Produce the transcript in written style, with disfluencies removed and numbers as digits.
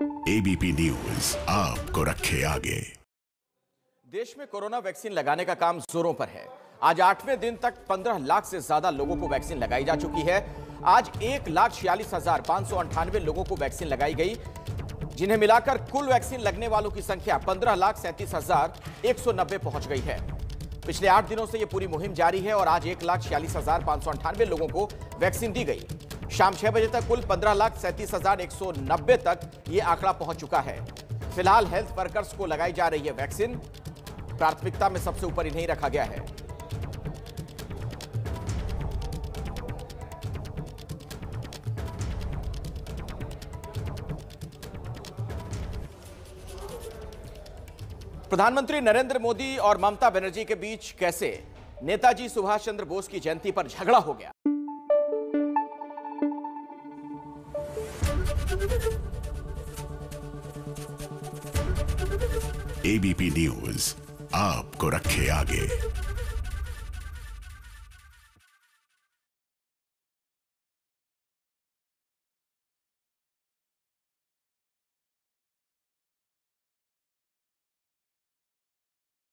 ABP news आपको रखे आगे। देश में कोरोना वैक्सीन लगाने का काम जोरों पर है। आज 8वें दिन तक 15 लाख से ज्यादा लोगों को वैक्सीन लगाई जा चुकी है। आज 1,46,598 लोगों को वैक्सीन लगाई गई, जिन्हें मिलाकर कुल वैक्सीन लगने वालों की संख्या 15,37,190 पहुंच गई है। पिछले 8 दिनों से यह पूरी मुहिम जारी है और आज 1,46,598 लोगों को वैक्सीन दी गई। शाम 6 बजे तक कुल 15,37,190 तक यह आंकड़ा पहुंच चुका है। फिलहाल हेल्थ वर्कर्स को लगाई जा रही है वैक्सीन। प्राथमिकता में सबसे ऊपर इन्हें रखा गया है। प्रधानमंत्री नरेंद्र मोदी और ममता बनर्जी के बीच कैसे नेताजी सुभाष चंद्र बोस की जयंती पर झगड़ा हो गया। एबीपी न्यूज आपको रखे आगे।